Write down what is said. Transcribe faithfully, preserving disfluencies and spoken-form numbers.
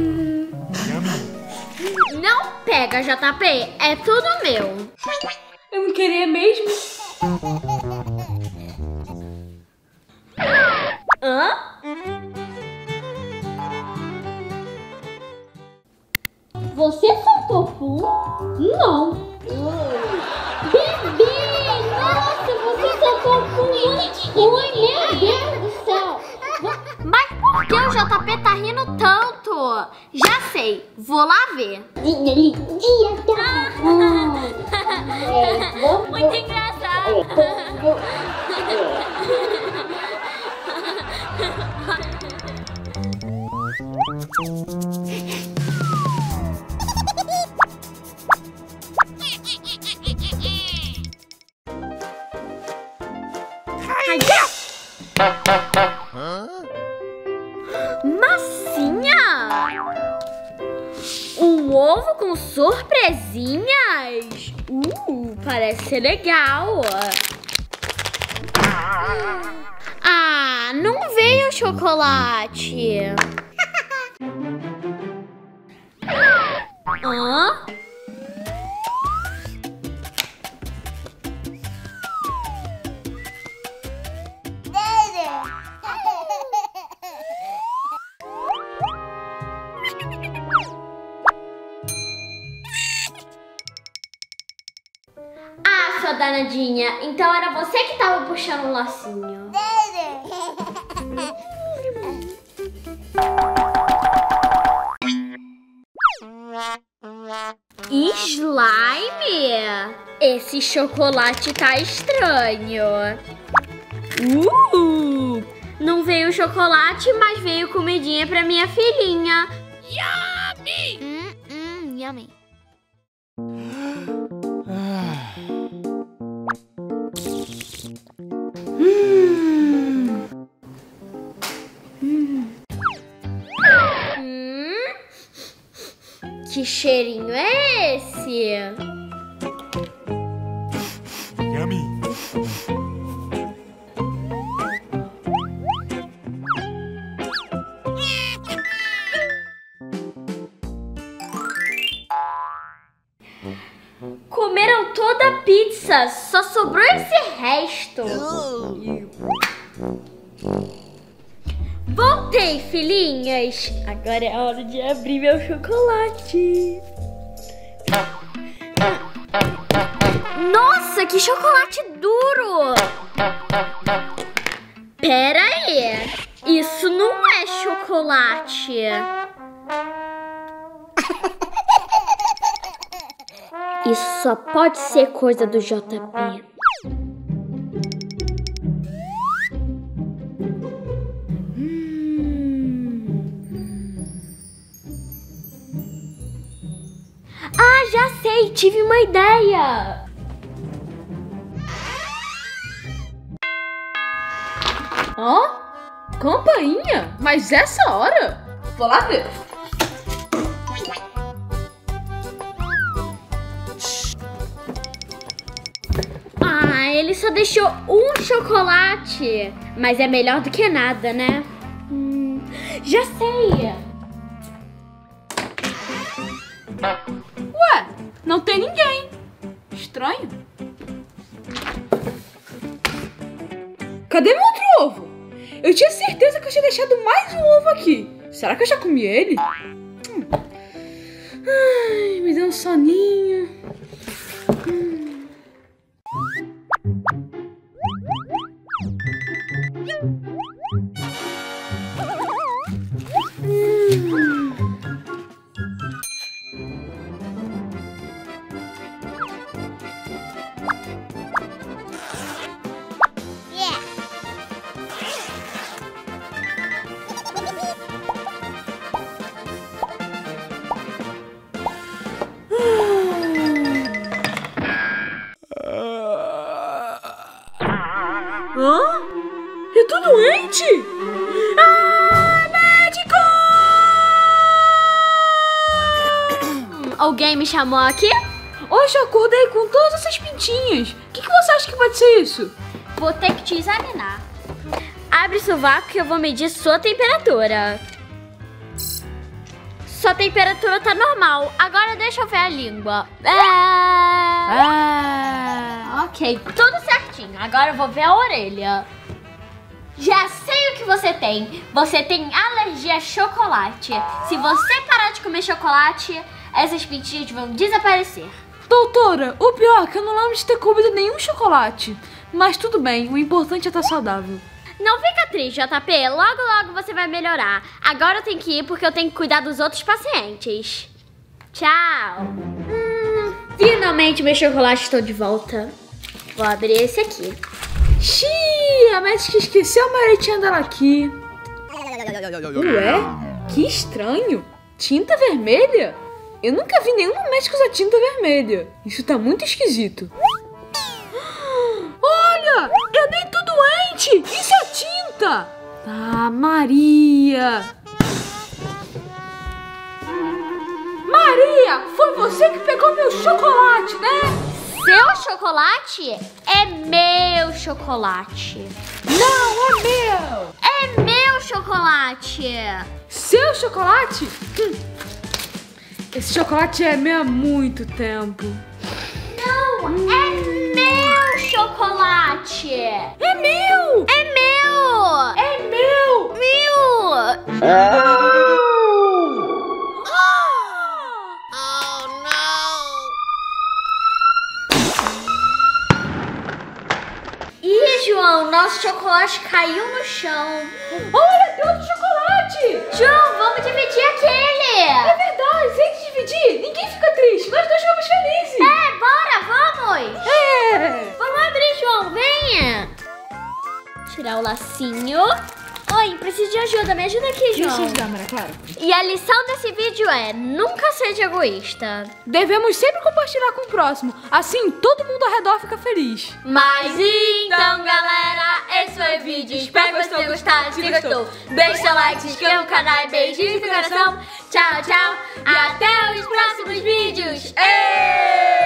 Não pega, J P. É tudo meu. Eu não queria mesmo. Hã? Você soltou pum? Não. Bebê! Nossa, você soltou pum muito ruim, meu Deus do céu. Mas por que o J P tá rindo tanto? Já sei, vou lá ver. Muito engraçado. Massinha! Um ovo com surpresinhas? Uh, parece ser legal. Ah, não veio chocolate. Hã? Ah, sua danadinha, então era você que tava puxando um lacinho. Slime? Esse chocolate tá estranho. Uh! Não veio chocolate, mas veio comidinha pra minha filhinha. Yummy! Hum, hum, yummy. Que cheirinho é esse? Yummy. Comeram toda a pizza, só sobrou esse resto. Voltei, filhinhas. Agora é a hora de abrir meu chocolate. Nossa, que chocolate duro! Pera aí, isso não é chocolate. Isso só pode ser coisa do J P. Ah, já sei, tive uma ideia. Ó, oh, campainha? Mas essa hora? Vou lá ver. Ah, ele só deixou um chocolate. Mas é melhor do que nada, né? Hum, já sei. Ué, não tem ninguém. Estranho. Cadê meu outro ovo? Eu tinha certeza que eu tinha deixado mais um ovo aqui. Será que eu já comi ele? Hum. Ai, me deu um soninho. Hum. Hã? Eu tô doente? Ah, médico! Alguém me chamou aqui? Hoje eu acordei com todas essas pintinhas. O que, que você acha que pode ser isso? Vou ter que te examinar. Abre o sovaco que eu vou medir sua temperatura. sua temperatura tá normal. Agora deixa eu ver a língua. É... Ah. Ok, tudo certinho. Agora eu vou ver a orelha. Já sei o que você tem. Você tem alergia a chocolate. Se você parar de comer chocolate, essas pintinhas vão desaparecer. Doutora, o pior é que eu não lembro de ter comido nenhum chocolate. Mas tudo bem, o importante é estar saudável. Não fica triste, J P. Logo, logo você vai melhorar. Agora eu tenho que ir porque eu tenho que cuidar dos outros pacientes. Tchau. Hum, finalmente meus chocolates estão de volta. Vou abrir esse aqui. Xiii, a médica esqueceu a maretinha dela aqui. Ué, que estranho. Tinta vermelha? Eu nunca vi nenhuma médica usar tinta vermelha. Isso tá muito esquisito. Olha, eu nem tô doente. Isso é tinta. Ah, Maria. Maria, foi você que pegou meu chocolate, né? Seu chocolate é meu chocolate. Não, é meu. É meu chocolate. Seu chocolate? Hum. Esse chocolate é meu há muito tempo. Não, é meu chocolate. É meu. É meu. É meu. Meu. João, nosso chocolate caiu no chão. Olha, tem outro chocolate! João, vamos dividir aquele! É verdade, sem dividir, ninguém fica triste, nós dois ficamos felizes! É, bora, vamos! É! Vamos abrir, João, venha! Tirar o lacinho. Oi, preciso de ajuda, me ajuda aqui, João. Deixa eu ajudar, Maria Clara. E a lição desse vídeo é: nunca seja egoísta. Devemos sempre compartilhar com o próximo, assim todo mundo ao redor fica feliz. Mas então, galera, esse foi o vídeo. Espero que você tenha gostado. Se gostou, deixa seu like, se inscreva no canal e beijinhos no coração. Tchau, tchau. Até os próximos vídeos. Ei!